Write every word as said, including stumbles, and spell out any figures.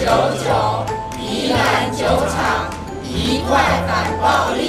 九宜兰酒厂一块反暴力。